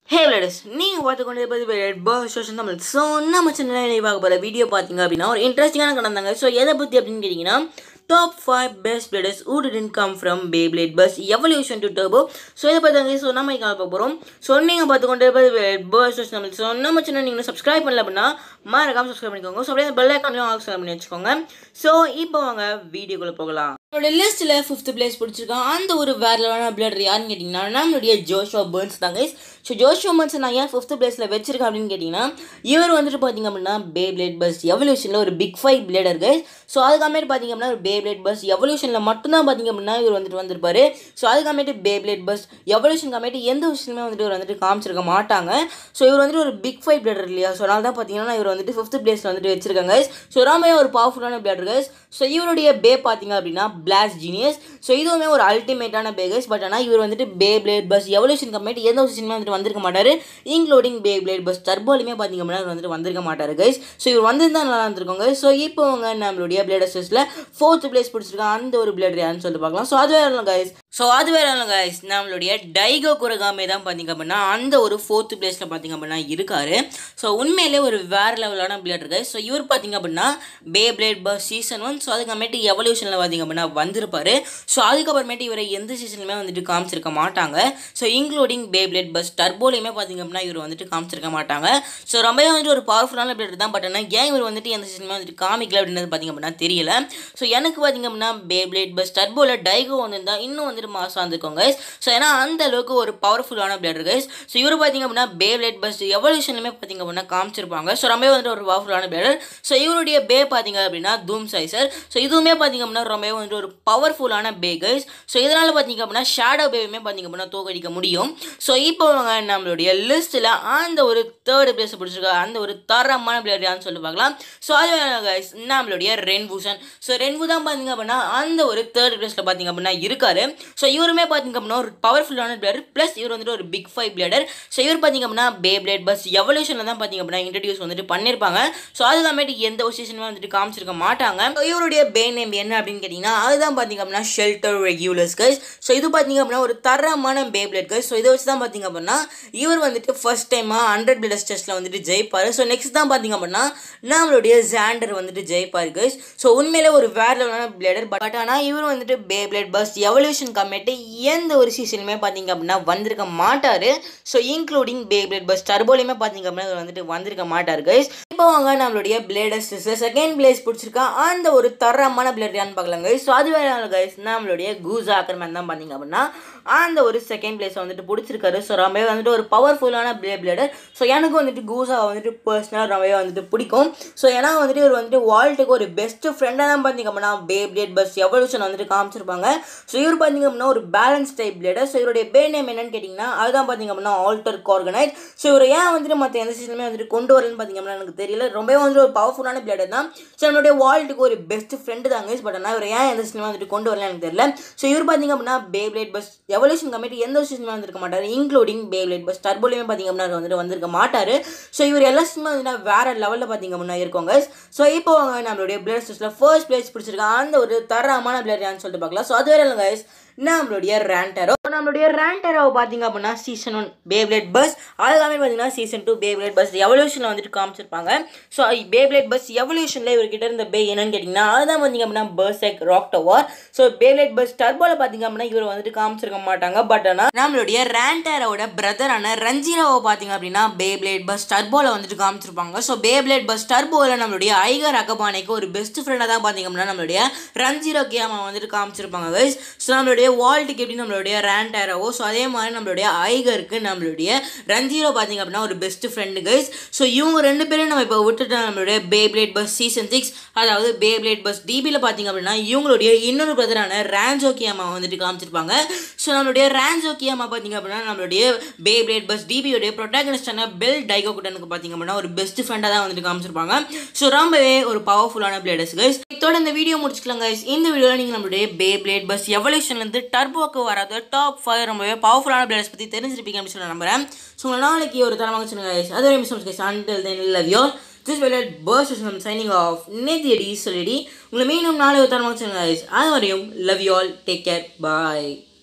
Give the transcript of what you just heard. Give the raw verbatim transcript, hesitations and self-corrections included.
Hey brothers, நீங்கள் பார்த்து கொண்டு இருப்பது பஸ் சோஷன் தமிழ். ஸோ நம்ம சேனலில் பார்க்க போகிற வீடியோ பார்த்தீங்க அப்படின்னா ஒரு இன்ட்ரெஸ்டிங்கான கணந்தாங்க. ஸோ எதை பற்றி அப்படின்னு கேட்டிங்கன்னா top five best bladers who didn't come from Beyblade bus evolution to turbo. So இதை பார்த்தாங்க. ஸோ நம்ம இங்கே பார்க்க போகிறோம். ஸோ நீங்கள் பார்த்து கொண்டு இருப்பது பஸ் சோஷன் தமிழ். ஸோ நம்ம சேனல் நீங்கள் சப்ஸ்கிரைப் பண்ணல அப்படின்னா மறக்காம சப்ஸ்கிரைப் பண்ணிக்கோங்க. ஸோ அப்படியே பெல் ஐக்கான்லையும் சப்ஸ்கிரைப் பண்ணி வச்சுக்கோங்க. ஸோ இப்போ வாங்க வீடியோக்குள்ளே போகலாம். என்னோட லிஸ்ட்டில் ஃபிஃப்த் பிளேஸ் பிடிச்சிருக்கான் அந்த ஒரு வேற லெவலான பிளேடர் யாருன்னு கேட்டிங்கன்னா நம்மளுடைய ஜோஷுவா பர்ன்ஸ் தாங்க. ஸோ ஜோஷுவா பர்ன்ஸ் நான் ஏன் ஃபிஃப்த் பிளேஸில் வச்சிருக்கேன் அப்படின்னு கேட்டிங்கன்னா இவர் வந்துட்டு பார்த்தீங்க அப்படின்னா Beyblade bus எவல்யூஷனில் ஒரு big five blader guys. So அதுக்காமேட்டு பார்த்தீங்க அப்படின்னா ஒரு Beyblade bus எவல்யூஷனில் மட்டும்தான் பார்த்தீங்க அப்படின்னா இவர் வந்துட்டு வந்திருப்பாரு. ஸோ அதுக்காமேட்டு Beyblade bus எவல்யூஷனுக்காமேட்டு எந்த விஷயமே வந்துட்டு இவர் வந்துட்டு காமிச்சிருக்க மாட்டாங்க. ஸோ இவர் வந்துட்டு ஒரு பிக் ஃபைவ் பிளேடர் இல்லையா. ஸோ அதனால தான் பார்த்தீங்கன்னா இவர் வந்துட்டு ஃபிஃப்த் பிளேஸில் வந்துட்டு வச்சிருக்காங்க. ஸோ ரொம்பவே ஒரு பவர்ஃபுல்லான பிளேடர் கைஸ். ஸோ இவருடைய பே பார்த்தீங்க அப்படின்னா பிளாஸ்ட் ஜீனியஸ். ஸோ இதுவுமே ஒரு அல்டிமேட்டான பே கைஸ். பட் ஆனால் இவர் வந்துட்டு Beyblade bus எவல்யூஷன் கம்பேட்டு எந்த விஷயமே வந்துட்டு வந்திருக்க மாட்டார். இன்க்ளூடிங் Beyblade bus டர்போலையுமே பார்த்தீங்க அப்படின்னா வந்துட்டு வந்திருக்க மாட்டார் கைஸ். ஸோ இவர் வந்திருந்தா நல்லா இருந்திருக்கோங்க. ஸோ இப்போ அவங்க நம்மளுடைய பிளேடர்ஸில் ஃபோர்த் பிளேஸ் பிடிச்சிருக்காங்க அந்த ஒரு பிளேடர் யாருன்னு சொல்லிட்டு பார்க்கலாம். ஸோ அது வேற இல்லை கைஸ். ஸோ அது வேற இல்லை கைஸ். நம்மளுடைய டைகோ குரகாமே தான் பார்த்தீங்க அப்படின்னா அந்த ஒரு ஃபோர்த் பிளேஸில் பார்த்தீங்க அப்படின்னா இருக்காரு. ஸோ உண்மையிலே ஒரு வேற லெவலான பிளேடர் கைஸ். ஸோ இவர் பார்த்தீங்க அப்படின்னா Beyblade bus season one. So அதுக்கப்புறமேட்டு எவல்யூஷனில் பார்த்தீங்க அப்படின்னா வந்திருப்பாரு. ஸோ அதுக்கப்புறமேட்டு இவரை எந்த சீசன்லையுமே வந்துட்டு காமிச்சிருக்க மாட்டாங்க. ஸோ இன்க்ளூடிங் Beyblade bus டர்போலையுமே பார்த்தீங்க அப்படின்னா இவர் வந்துட்டு காமிச்சிருக்க மாட்டாங்க. ஸோ ரொம்பவே வந்துட்டு ஒரு பவர்ஃபுல்லான பிளேடர் தான். பட் ஆனால் ஏன் இவர் வந்துட்டு எந்த சீசனுமே வந்துட்டு காமிக்கல அப்படின்றது பார்த்தீங்க அப்படின்னா தெரியல. ஸோ எனக்கு பார்த்தீங்க அப்படின்னா Beyblade bus டர்போவில் டைகோ வந்திருந்தா இன்னும் வந்துட்டு மாசம் வந்துருக்கோங்க கைஸ். ஸோ ஏன்னா அந்த அளவுக்கு ஒரு பவர்ஃபுல்லான பிளேடர் கைஸ். ஸோ இவர் பார்த்தீங்க அப்படின்னா Beyblade bus எவல்யூஷன்லுமே பார்த்தீங்க அப்படின்னா காமிச்சிருப்பாங்க. ஸோ ரொம்பவே வந்துட்டு ஒரு பவர்ஃபுல்லான பிளேடர். ஸோ இவருடைய பே பார்த்தீங்க அப்படின்னா தூம் சைசர். ஸோ இதுவுமே பார்த்தீங்க அப்படின்னா ரொம்பவே வந்துட்டு ஒரு பவர்ஃபுல்லான பே கைஸ். ஸோ இதனால் பார்த்தீங்க அப்படின்னா ஷேடோ பேவுமே பார்த்தீங்க அப்படின்னா தோக்கடிக்க முடியும். ஸோ இப்போ நம்மளுடைய லிஸ்ட்டில் அந்த ஒரு தேர்ட் பிளேஸ் பிடிச்சிருக்க அந்த ஒரு தரமான பிளேடர் யாருன்னு சொல்லி பார்க்கலாம். ஸோ அது கைஸ் நம்மளுடைய ரென்வூஷன். ஸோ ரென்வூ தான் பார்த்தீங்க அப்படின்னா அந்த ஒரு தேர்ட் பிளேஸில் பார்த்தீங்க அப்படின்னா இருக்காரு. ஸோ இவருமே பார்த்தீங்க அப்படின்னா ஒரு பவர்ஃபுல்லான பிளேடர் ப்ளஸ் இவர் வந்துட்டு ஒரு பிக் ஃபைவ் பிளேடர். ஸோ இவர் பார்த்தீங்க அப்படின்னா Beyblade bus எவல்யூஷனில் தான் பார்த்தீங்க அப்படின்னா இன்ட்ரடியூஸ் வந்துட்டு பண்ணியிருப்பாங்க. ஸோ அதுக்காமேட்டு எந்த ஒரு சீசனுமே வந்துட்டு காமிச்சிருக்க மாட்டாங்க. ஸோ இவருடைய பே நேம் என்ன அப்படின்னு கேட்டிங்கன்னா அதுதான் பார்த்தீங்க அப்படின்னா ஷெல்டர் ரெகுலர்ஸ் கைஸ். ஸோ இது பார்த்தீங்க அப்படின்னா ஒரு தரமான Beyblade கைஸ். ஸோ இதை வச்சு தான் பார்த்தீங்க அப்படின்னா இவர் வந்துட்டு ஃபர்ஸ்ட் டைமாக ஹண்ட்ரட் பிளேடர்ஸ் டெஸ்ட்டில் வந்துட்டு ஜெயிப்பார். ஸோ நெக்ஸ்ட் தான் பார்த்தீங்க அப்படின்னா நம்மளுடைய ஜாண்டர் வந்துட்டு ஜெயிப்பார் கைஸ். ஸோ உண்மையிலே ஒரு வேற லெவலான பிளேடர். பட் ஆனால் இவர் வந்துட்டு Beyblade bus எவல்யூஷன் கம்மேட்டு எந்த ஒரு சீசனுமே பார்த்தீங்க அப்படின்னா வந்திருக்க மாட்டார். ஸோ இன்க்ளூடிங் Beyblade bus டர்போலையுமே பார்த்தீங்க அப்படின்னா இவர் வந்துட்டு வந்திருக்க மாட்டார் கைஸ். இப்போ அவங்க நம்மளுடைய பிளேடர்ஸ் செகண்ட் பிளேஸ் பிடிச்சிருக்கா அந்த ஒரு தரமான பிளேடர் யான்னு பார்க்கலாம் கைஸ். ஸோ அது வேற கைஸ் நம்மளுடைய கூசா அக்கர்மேன் தான் பார்த்தீங்க அப்படின்னா அந்த ஒரு செகண்ட் பிளேஸ் வந்துட்டு பிடிச்சிருக்காரு. ஸோ ரொம்பவே வந்துட்டு ஒரு பவர்ஃபுல்லான பிளேடர். ஸோ எனக்கு வந்துட்டு கூசாவை வந்துட்டு பர்சனலாக ரொம்பவே வந்துட்டு பிடிக்கும். ஸோ ஏன்னா வந்துட்டு இவர் வந்துட்டு வால்ட்டுக்கு ஒரு பெஸ்ட் ஃப்ரெண்டாக தான் பார்த்தீங்க அப்படின்னா Beyblade bus எவல்யூஷன் வந்துட்டு காமிச்சிருப்பாங்க. ஸோ இவர் பார்த்தீங்க அப்படின்னா ஒரு பேலன்ஸ் டைப் பிளேடர். ஸோ இவருடைய பே நேம் என்னன்னு கேட்டிங்கன்னா அதுதான் பார்த்தீங்க அப்படின்னா ஆல்டர் கார்கனைட். ஸோ இவர் ஏன் வந்துட்டு மற்ற எந்த சீசனுமே வந்துட்டு கொண்டு வரலன்னு பார்த்தீங்க அப்படின்னா எனக்கு தெரியல. ரொம்பவே வந்துட்டு ஒரு பவர்ஃபுல்லான பிளேடர் தான். ஸோ நம்மளுடைய வால்ட்டுக்கு ஒரு பெஸ்ட் ஃப்ரெண்டு தாங்க. பட் ஆனால் இவர் ஏன் எந்த சீசனுமே வந்துட்டு கொண்டு வரலன்னு எனக்கு தெரியல. ஸோ இவர் பார்த்தீங்க அப்படின்னா Beyblade bus எவல்யூஷன் கமிட்டி எந்த ஒரு சீசனுமே வந்திருக்க மாட்டார். இன்க்ளூடிங் Beyblade bus டர்போலையுமே பார்த்தீங்க அப்படின்னா வந்துட்டு வந்திருக்க மாட்டார். ஸோ இவர் எல்லா சீசனுமே வந்துட்டு வேற லெவலில் பார்த்தீங்க அப்படின்னா இருக்கோங்க. ஸோ இப்போ அவங்க நம்மளுடைய பிளேடர் லிஸ்ட்டில் ஃபர்ஸ்ட் பிளேஸ் பிடிச்சிருக்காங்க அந்த ஒரு தரமான பிளேடர் யான்னு சொல்லிட்டு பார்க்கலாம். ஸோ அது வேற இல்லை கைஸ் நம்மளுடைய ரேண்டரோ. நம்மளுடைய ரேண்டரோவை பார்த்தீங்க அப்படின்னா சீசன் ஒன் Beyblade bus அதுக்காமே பார்த்தீங்கன்னா சீசன் டூ Beyblade bus எவல்யூஷனில் வந்துட்டு காமிச்சிருப்பாங்க. ஸோ Beyblade bus எவல்யூஷனில் இவர்கிட்ட இருந்த பே என்னன்னு கேட்டிங்கன்னா அதுதான் பார்த்தீங்க அப்படின்னா பர்செக் rock tower. So Beyblade bus டர்போவில் பார்த்தீங்க அப்படின்னா இவர் வந்துட்டு காமிச்சிருக்க மாட்டாங்க. பட் ஆனால் நம்மளுடைய ரேண்டரோட பிரதரான ரஞ்சிராவை பார்த்தீங்க அப்படின்னா Beyblade bus டர்போவில் வந்துட்டு காமிச்சிருப்பாங்க. ஸோ Beyblade bus டர்போவில் நம்மளுடைய ஐகர் அகபானைக்கு ஒரு பெஸ்ட் ஃப்ரெண்டாக தான் பார்த்தீங்க அப்படின்னா நம்மளுடைய ரஞ்சிரோ கேமா வந்துட்டு காமிச்சிருப்பாங்க கைஸ். ஸோ நம்மளுடைய வால்ட்டுக்கு எப்படி நம்மளுடைய ரேண்டரோவோ ஸோ அதே மாதிரி நம்மளுடைய ஐகருக்கு நம்மளுடைய ரஞ்சிரோ பார்த்தீங்க அப்படின்னா ஒரு பெஸ்ட் ஃப்ரெண்டு கைஸ். ஸோ இவங்க ரெண்டு பேரும் நம்ம இப்போ விட்டுட்டு நம்மளுடைய Beyblade bus சீசன் சிக்ஸ் அதாவது Beyblade bus டிபியில் பார்த்தீங்க அப்படின்னா இவங்களுடைய இன்னொரு பிரதரான ரான்ஜோ கியாமா வந்துட்டு காமிச்சிருப்பாங்க. ஸோ நம்மளுடைய ரான்ஜோ கியாமா பார்த்தீங்க அப்படின்னா நம்மளுடைய Beyblade bus டிபியோடைய ப்ரொட்டாகனிஸ்டான பெல் டைகோகுட்டனுக்கு பார்த்தீங்க அப்படின்னா ஒரு பெஸ்ட் ஃப்ரெண்டாக தான் வந்துட்டு காமிச்சிருப்பாங்க. ஸோ ரொம்பவே ஒரு பவர்ஃபுல்லான பிளேடர்ஸ் கைஸ். இதோட இந்த வீடியோ முடிச்சுக்கலாம் கைஸ். இந்த வீடியோவில் நீங்கள் நம்மளுடைய Beyblade bus எவல்யூஷன்லேருந்து டர்போக்கு வராத டாப் ஃபைவ் ரொம்பவே பவர்ஃபுல்லான பிளேடர்ஸ் பற்றி தெரிஞ்சிருப்பீங்க அப்படின்னு சொல்லி நம்புறேன். ஸோ உங்களை நாளைக்கு ஒரு தரமாக சொல்லுங்க கைஸ். அது வரைக்கும் miss guys until then love you all. This Beyblade bus is signing off. நேத்தியடி சொல்லிடி உங்களை மீண்டும் நாளை ஒரு தரமாக சொல்லுங்க கைஸ். அது வரையும் love you all. Take care. Bye.